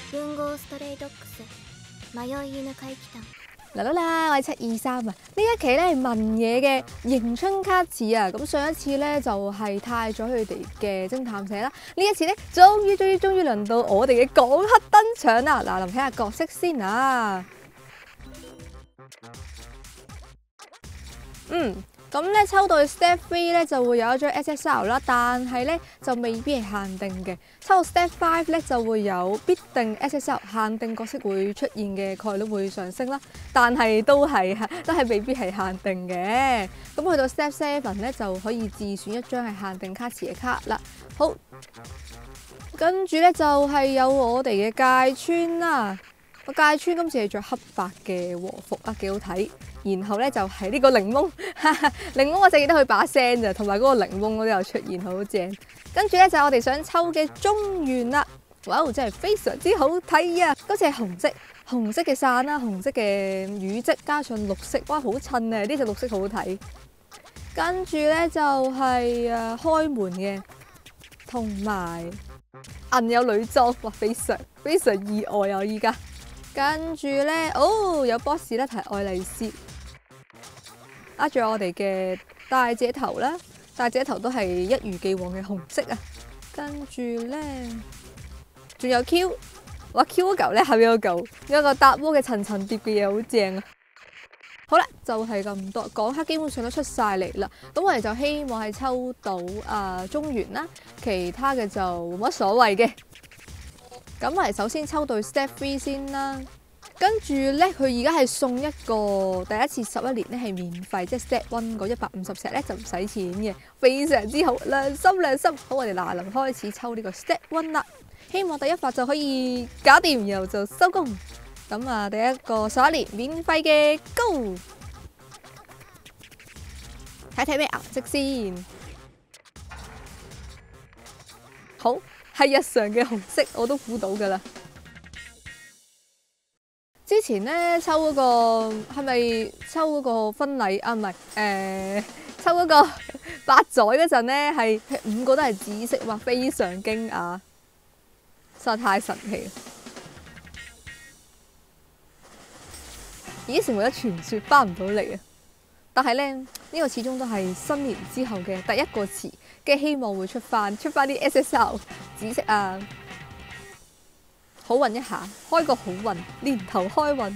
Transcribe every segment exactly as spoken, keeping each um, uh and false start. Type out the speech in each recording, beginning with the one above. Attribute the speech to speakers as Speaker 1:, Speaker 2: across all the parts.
Speaker 1: 文豪ストレイドックス迷い犬怪奇譚。
Speaker 2: 嚟啦啦，我係七二三啊！呢一期咧係問嘢嘅迎春卡池啊，咁上一次咧就係太咗佢哋嘅偵探社啦，呢一次咧終於終於終於輪到我哋嘅港黑登場啦！嗱，嚟睇下角色先啊。嗯。咁咧抽到 Step Three 咧就會有一張 S S R 啦，但係咧就未必係限定嘅。抽到 Step Five 咧就會有必定 S S R 限定角色會出現嘅概率會上升啦，但係都係都係未必係限定嘅。咁去到 Step Seven 咧就可以自選一張係限定卡池嘅卡啦。好，跟住咧就係有我哋嘅界村啦。個界村今次係着黑白嘅和服啊，幾好睇。然後咧就係呢個檸檬，檸檬我淨記得佢把聲咋，同埋嗰個檸檬嗰啲又出現，好正。跟住咧就係我哋想抽嘅中原啦，哇！真係非常之好睇啊！嗰隻係紅色，紅色嘅傘啦，紅色嘅羽織加上綠色，哇！好襯啊！呢隻綠色好好睇。跟住咧就係誒開門嘅，同埋銀有女裝，哇！非常非常意外啊！依家跟住咧，哦有 boss 咧係愛麗絲。啊，仲有我哋嘅大姐頭啦，大姐頭都係一如既往嘅紅色啊。跟住咧，仲有 Q， 哇 Q 嗰嚿咧，後面嗰嚿有一個搭窩嘅層層疊嘅嘢，好正啊！好啦，就係咁多，港黑基本上都出晒嚟啦。咁我哋就希望係抽到啊、呃、中原啦，其他嘅就冇乜所謂嘅。咁我哋首先抽到 Step Three 先啦。跟住咧，佢而家係送一個第一次十一年咧係免費，即係 Step One 嗰一百五十石咧就唔使錢嘅，非常之好，良心良心。好，我哋嗱臨開始抽呢個 Step One 啦，希望第一發就可以搞掂，然後就收工。咁啊，第一個十一年免費嘅 Go， 睇睇咩顏色先。好，係日常嘅紅色，我都估到噶啦。之前咧抽嗰、嗰個係咪抽嗰個婚禮啊？唔係誒，抽嗰個八載嗰陣咧，係五個都係紫色，哇！非常驚訝，實在太神奇啦！已經成為咗傳說，翻唔到嚟啊！但係咧，呢、呢個始終都係新年之後嘅第一個詞，嘅希望會出翻出翻啲 S S R 紫色啊！好運一下，開個好運，年頭開運。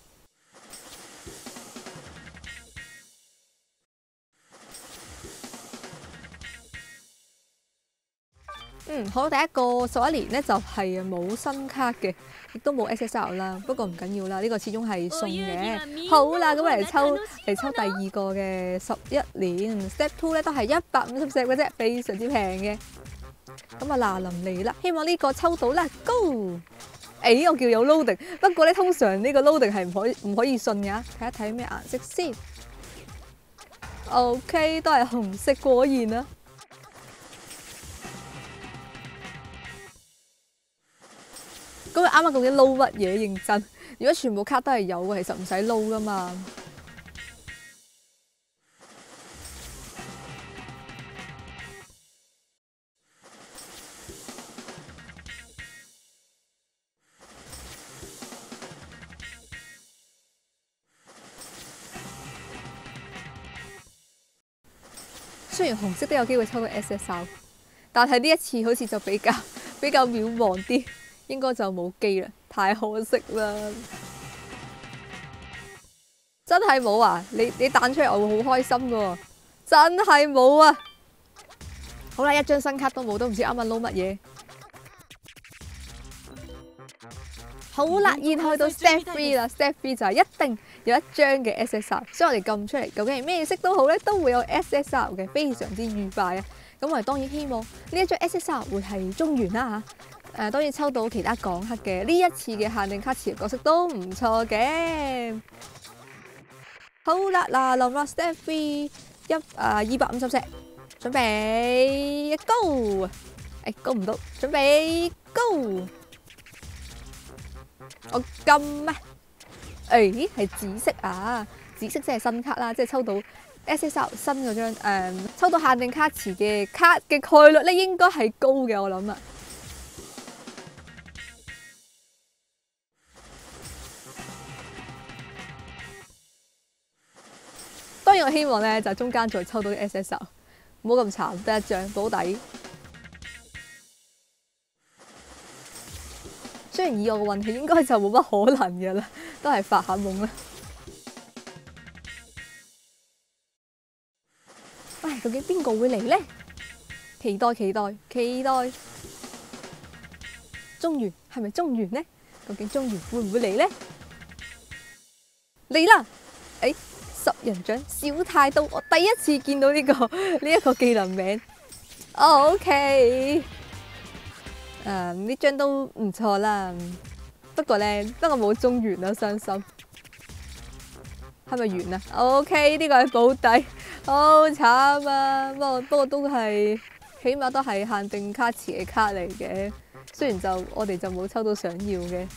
Speaker 2: 嗯，好，第一個十一年咧就係冇新卡嘅，亦都冇 S S R 啦。不過唔緊要啦，呢、呢個始終係送嘅。好啦，咁我嚟抽嚟抽第二個嘅十一年 Step Two 咧，都係一百五十石嘅啫，非常之平嘅。咁啊嗱臨嚟啦，希望呢個抽到啦 ，Go！ 誒，我叫有 loading， 不過咧通常呢個 loading 係唔可以唔可以信㗎，睇一睇咩顏色先。OK， 都係紅色，果然啊！咁佢啱啱究竟撈乜嘢？認真，如果全部卡都係有嘅，其實唔使撈㗎嘛。雖然紅色都有機會抽到 S S R， 但係呢一次好似就比較比較渺茫啲，應該就冇機啦，太可惜啦！真係冇啊！你你彈出嚟我會好開心噶喎，真係冇啊！好啦，一張新卡都冇，都唔知啱啱撈乜嘢。好啦，然後去到 Step Three 啦 ，Step Three 就係一定有一張嘅 S S R， 所以我哋撳出嚟，究竟係咩色都好咧，都會有 S S R 嘅，非常之愉快啊！咁我哋當然希望呢一張 S S R 會係中原啦嚇，誒當然抽到其他港黑嘅呢一次嘅限定卡池嘅角色都唔錯嘅。好啦，嗱臨啦 Step Three 一啊二百五十石，準備 Go， 誒 Go 唔到，準備 Go。我撳咩？誒係紫色啊！紫色即係新卡啦，即係抽到 S S R 新嗰張誒，抽到限定卡池嘅卡嘅概率咧，應該係高嘅，我諗啊。 當然我希望咧就中間再抽到啲 S S R， 唔好咁慘，得一張保底。雖然以我嘅運氣應該就冇乜可能嘅啦，都係發下夢啦。唉，究竟邊個會嚟呢？期待期待期待！中原係咪中原呢？究竟中原會唔會嚟呢？嚟啦！誒，十人掌小太刀，我第一次見到呢、這個呢一個技能名。哦 ，OK。誒，呢張都唔錯啦。不過咧，不過冇中原啦，傷心。係咪完啊 ？OK， 呢個係保底，好慘啊！不過不過都係，起碼都係限定卡池嘅卡嚟嘅。雖然就我哋就冇抽到想要嘅。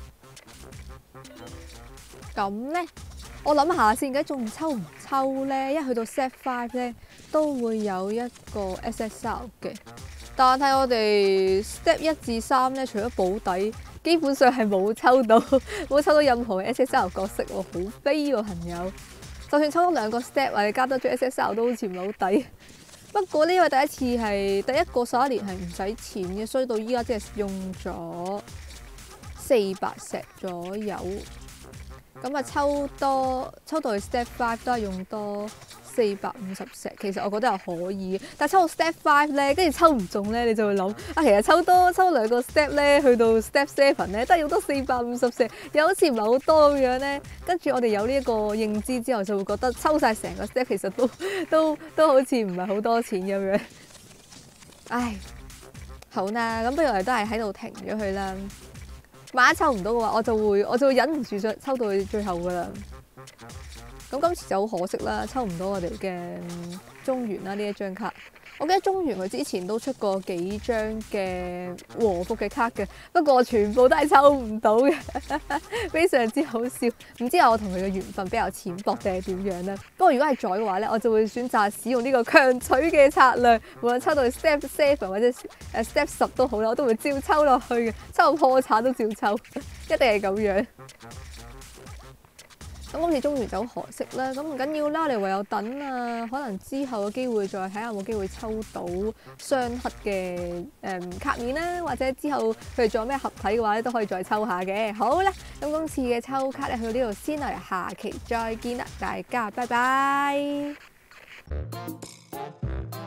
Speaker 2: 咁咧，我諗下先，而家仲抽唔抽咧？一去到 set five 咧，都會有一個 S S R 嘅。但係我哋 step 一至三咧，除咗保底，基本上係冇抽到，冇抽到任何嘅 S S R 角色喎，好飛喎朋友！就算抽多兩個 step 或者加多張 S S R 都好似唔係好抵。不過呢，因為第一次係第一個十一年係唔使錢嘅，所以到依家即係用咗四百石左右。咁啊，抽多抽到去 step five 都係用多四百五十石，其實我覺得係可以。但係抽到 step five 咧，跟住抽唔中咧，你就會諗啊，其實抽多抽兩個 step 咧，去到 step seven 咧，都係用多四百五十石，又好似唔係好多咁樣咧。跟住我哋有呢一個認知之後，就會覺得抽晒成個 step 其實都都都好似唔係好多錢咁樣。唉，好啦，咁不如我哋都係喺度停咗佢啦。萬一抽唔到嘅話，我就會我就會忍唔住想抽到去最後噶啦。咁今次就好可惜啦，抽唔到我哋嘅中原啦呢一張卡。我記得中原佢之前都出過幾張嘅和服嘅卡嘅，不過全部都係抽唔到嘅，非常之好笑。唔知係我同佢嘅緣分比較淺薄定係點樣咧？不過如果係在嘅話咧，我就會選擇使用呢個強取嘅策略，無論抽到 step seven 或者誒 step 十都好啦，我都會照抽落去嘅，抽到破產都照抽，一定係咁樣。咁今次中原就好可惜啦，咁唔緊要啦，你唯有等啊，可能之後嘅機會再睇下有冇機會抽到雙黑嘅誒、嗯、卡面啦，或者之後佢哋仲有咩合體嘅話咧，都可以再抽下嘅。好啦，咁今次嘅抽卡咧去到呢度先啦，下期再見啦，大家拜拜。